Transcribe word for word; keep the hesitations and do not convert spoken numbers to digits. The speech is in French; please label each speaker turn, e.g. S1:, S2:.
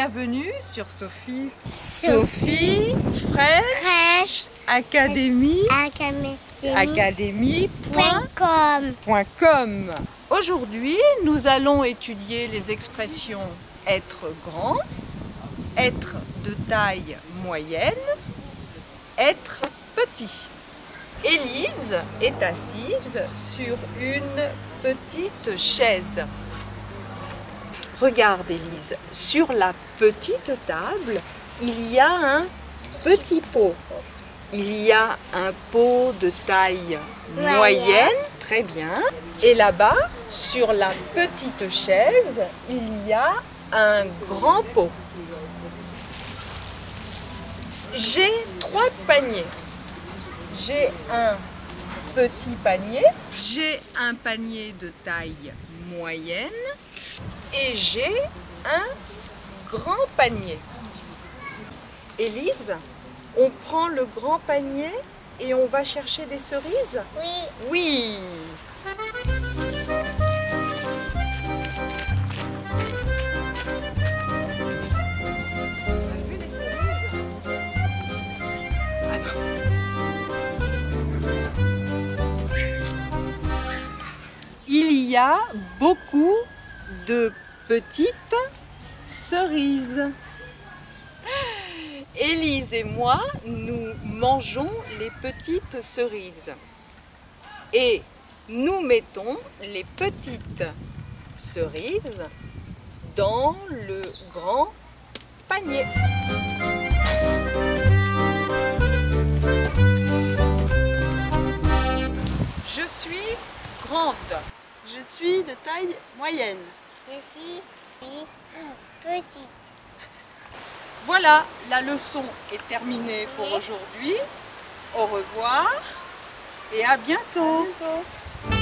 S1: bienvenue sur Sophie, Sophie Fraîche Académie, Académie point com. Aujourd'hui, nous allons étudier les expressions être grand, être de taille moyenne, être petit. Élise est assise sur une petite chaise. Regarde Élise, sur la petite table, il y a un petit pot. Il y a un pot de taille moyenne, moyenne. Très bien. Et là-bas, sur la petite chaise, il y a un grand pot. J'ai trois paniers. J'ai un petit panier, j'ai un panier de taille moyenne et j'ai un grand panier. Élise, on prend le grand panier et on va chercher des cerises?
S2: Oui.
S1: Oui. Il y a beaucoup de petites cerises. Élise et moi, nous mangeons les petites cerises. Et nous mettons les petites cerises dans le grand panier. Je suis grande.
S3: Je suis de taille moyenne.
S2: Je suis petite.
S1: Voilà, la leçon est terminée pour aujourd'hui. Au revoir et à bientôt.
S2: À bientôt.